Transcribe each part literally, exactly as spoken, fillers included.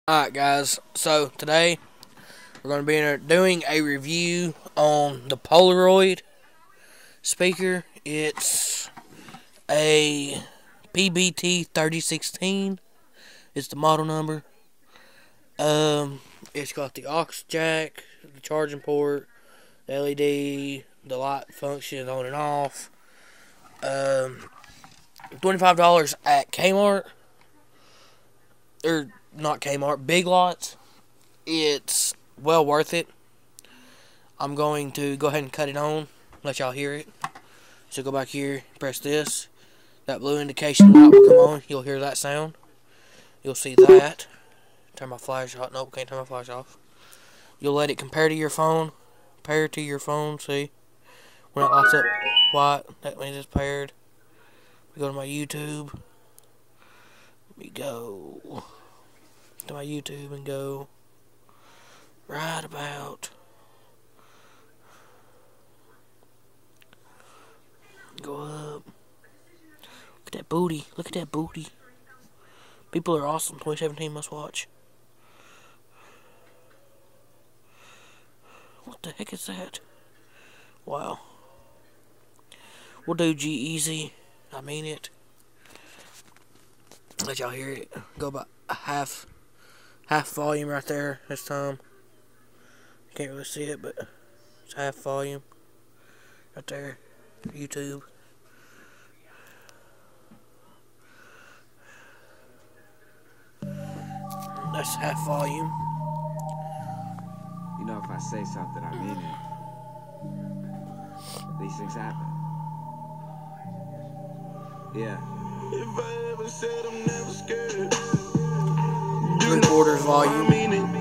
Alright guys, so today we're going to be doing a review on the Polaroid speaker. It's a P B T thirty sixteen. It's the model number. Um, it's got the aux jack, the charging port, the L E D, the light function on and off. Um, twenty-five dollars at Kmart. Or not Kmart, Big Lots. It's well worth it. I'm going to go ahead and cut it on, let y'all hear it. So go back here, press this. That blue indication light will come on. You'll hear that sound. You'll see that. Turn my flash off. Nope, can't turn my flash off. You'll let it compare to your phone. Pair to your phone, see? When it lights up white, that means it's paired. We go to my YouTube. We go to my YouTube and go right about go up. Look at that booty. Look at that booty. People are awesome. twenty seventeen must watch. What the heck is that? Wow. We'll do G-Eazy. I mean it. Let y'all hear it. Go about a half half volume right there this time. Can't really see it, but it's half volume right there. YouTube. That's half volume. You know, if I say something, I mean it. These things happen. Yeah. If I ever said I'm never scared, Three quarters volume. I mean it.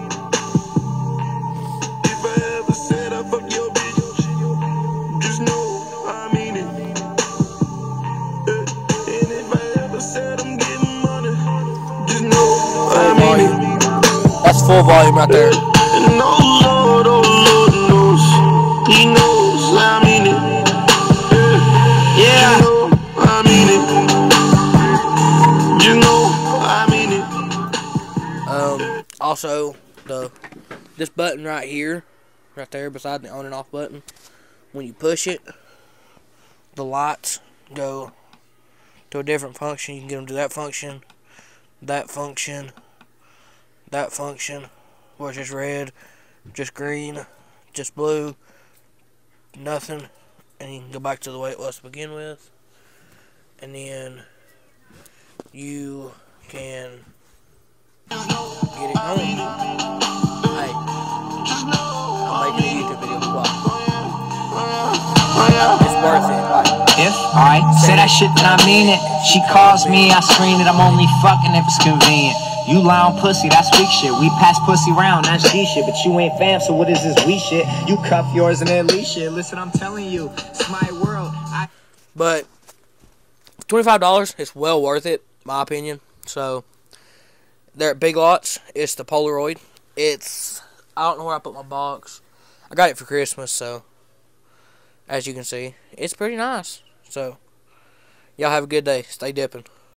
If I ever said I fuck your bitch, just know I mean it. Uh, And if I ever said I'm getting money, just know I Full mean volume. it. That's full volume right there. And oh Lord, oh Lord knows, He knows I mean it. Uh, Yeah. You know I mean it. You know I mean it. Um. Also, the this button right here, right there beside the on and off button, when you push it, the lights go to a different function. You can get them to that function, that function, that function, where it's just red, just green, just blue, nothing, and you can go back to the way it was to begin with, and then you can get it going. Hey, I'm making a YouTube video. Why? It's worth it. Like, If I say that shit, then I mean it. She calls me, I screen it. I'm only fucking if it's convenient. You lie on pussy, that's weak shit. We pass pussy round, that's G shit. But you ain't fam, so what is this we shit? You cuff yours and then leash shit. Listen, I'm telling you, it's my world. I but twenty-five dollars is well worth it, my opinion. So, they're at Big Lots. It's the Polaroid. It's, I don't know where I put my box. I got it for Christmas, so, as you can see, it's pretty nice. So, y'all have a good day. Stay dipping.